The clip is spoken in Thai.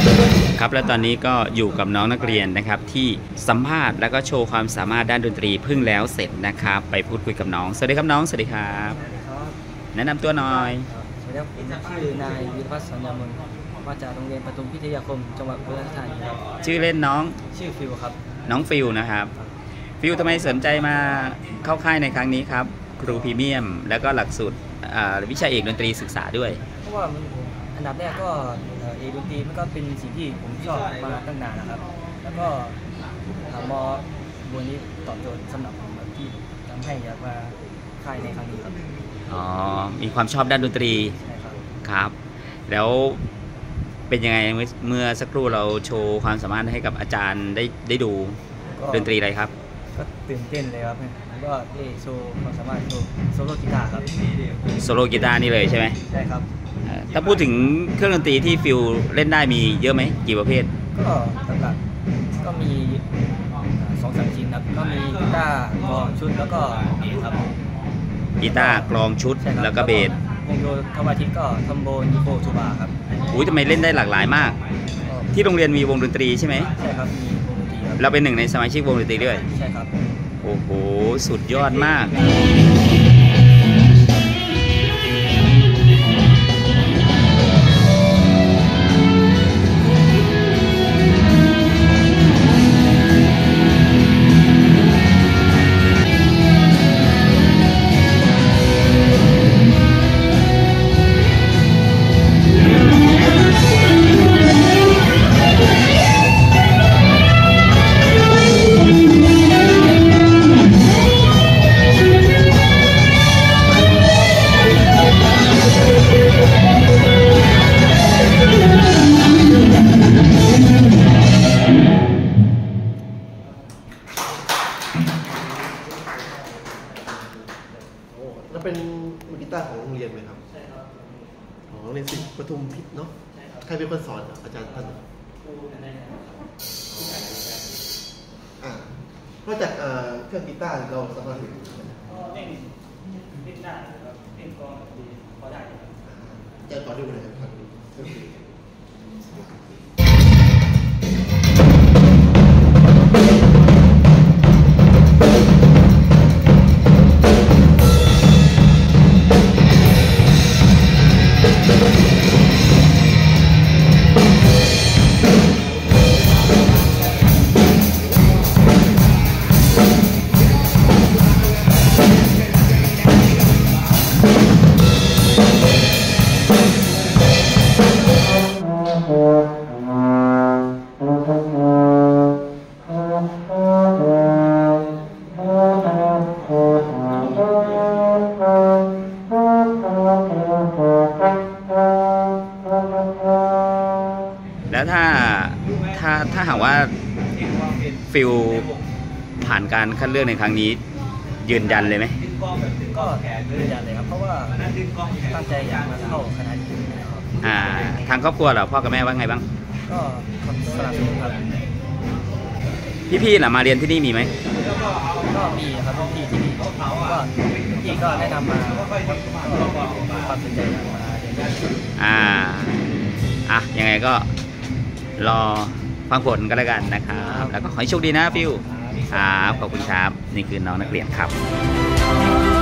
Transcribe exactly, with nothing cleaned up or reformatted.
ครับและตอนนี้ก็อยู่กับน้องนักเรียนนะครับที่สัมภาษณ์แล้วก็โชว์ความสามารถด้านดนตรีเพิ่งแล้วเสร็จนะครับไปพูดคุยกับน้องสวัสดีครับน้องสวัสดีครับแนะนำตัวหน่อยสวัสดีครับผมชื่อนายวิวัฒน์สัญญามนมาจากโรงเรียนปฐมพิทยาคมจังหวัดอุบลราชธานีครับชื่อเล่นน้องชื่อฟิวครับน้องฟิวนะครับฟิวทำไมสนใจมาเข้าค่ายในครั้งนี้ครับครูพรีเมียมแล้วก็หลักสูตรวิชาเอกดนตรีศึกษาด้วยเพราะว่าอันดับแรกก็เอกดนตรีมันก็เป็นสิ่งที่ผมชอบมาตั้งนานนะครับแล้วก็มอบัวนี้ตอบโจทย์สำหรับผมที่ทำให้อยากมาค่ายในครั้งนี้ครับอ๋อมีความชอบด้านดนตรีใช่ครับครับแล้วเป็นยังไงเมื่อสักครู่เราโชว์ความสามารถให้กับอาจารย์ได้ได้ดูดนตรีอะไรครับก็ตื่นเต้นเลยครับแล้วก็ได้โชว์ความสามารถโชว์โซโล่กีตาร์ครับโซโล่กีตาร์นี่เลยใช่ไหมใช่ครับถ้าพูดถึงเครื่องดนตรีที่ฟิวเล่นได้มีเยอะไหมกี่ประเภทก็หลักๆก็มีสองสามชิ้นครับก็มีกีตาร์กลองชุดแล้วก็เบสครับกีตาร์กลองชุดแล้วก็เบสวงโยธรรมทิศก็ทัมโบนีโบทูบาครับอุ้ยทำไมเล่นได้หลากหลายมากที่โรงเรียนมีวงดนตรีใช่ไหมใช่ครับมีวงดนตรีเราเป็นหนึ่งในสมาชิกวงดนตรีด้วยใช่ครับโอ้โหสุดยอดมากแล้วเป็นมือกีตาร์ของโรงเรียนไหมครับใช่ครับของโรงเรียนศิลป์ปทุมพิทย์เนาะใครเป็นคนสอนอาจารย์ท่านครูในอ่านอกจากเครื่องกีตาร์เราสามารถเล่นเล่นเล่นได้ครับเล่นกลองดีพอได้ครับจะต่อดูเลยครับแล้วถ้าถ้าถ้าหากว่าฟิลผ่านการคัดเลือกในครั้งนี้ยืนยันเลยไหมก็ยืนยันเลยครับเพราะว่าตั้งใจอยากมาเข้าคณะนี้อ่าทางครอบครัวเหรอพ่อกับแม่ว่าไงบ้างก็สนับสนุนครับพี่ๆล่ะมาเรียนที่นี่มีไหมก็มีครับพี่ที่นี่ก็พี่ก็แนะนำมาความสนใจมาอ่าอ่ะยังไงก็รอฟังผลกันแล้วกันนะครับแล้วก็ขอให้โชคดีนะฟิวครับขอบคุณครับนี่คือน้องนักเรียนครับ